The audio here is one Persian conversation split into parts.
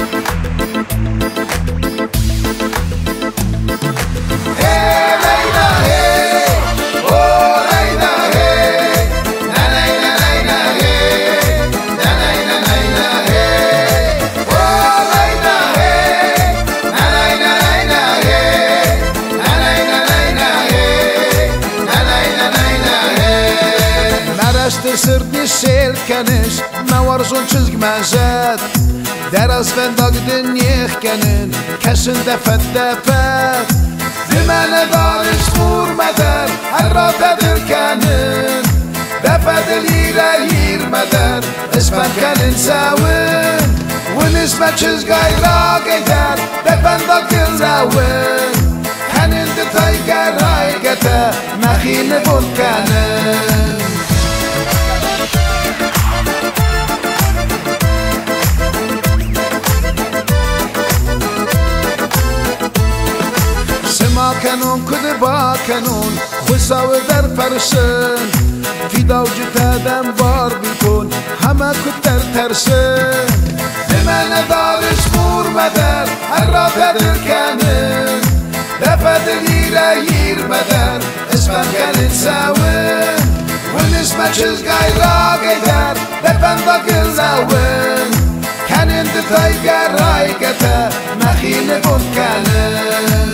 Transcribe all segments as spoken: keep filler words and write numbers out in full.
Sırtı şelkeniş Mevarzun çizgmezet Deraz vendagdın yekkenin Kesin defet defet Dimene darış vurmeder Herrat edilkenin Defet ilire yirmeder İsmetkenin sevin Vın ismet çizgayra gider Defendak zavin Kenin detay geray gete Mehini bulkenin سما کنون کد با کنون خساو در فرشن فیداو جتادم بار بیکن همه کد در ترسن دمن دارش بور مدر هر را بدر کنن دفت لیره ییر مدر اسمم کنن ساون ون اسمم چزگای را گیدر دفن دا گلزاون کنن دتای گرای گته مخیل بود کنن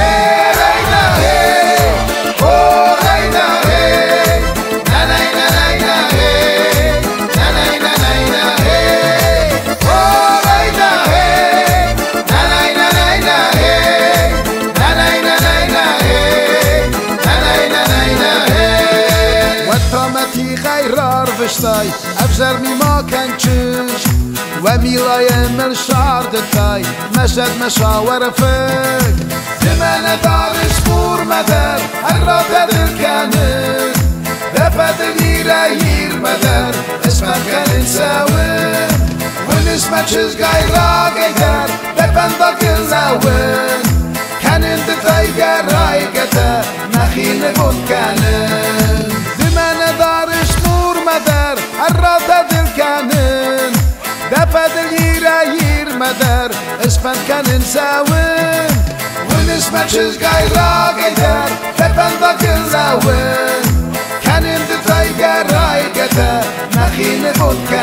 فشتای افزر می ما کنچش و میلای من شاردتای مشد مشاور فک دمن دارش بور مدر هر را بدر کنن دفت لیره ییر مدر اسمت کنن ساون ون اسمت چزگای را گیدر دفندا گلزاون کنن دتای گرای گته مخیل بود کنن دمن دارش مدر هر را دل کنن دفت لیره ییر مدر اسفن کنن ساون ون اسمت چزگای را گیدر دفندا گلزاون کنن دتای گرای گته مخیل بود کنن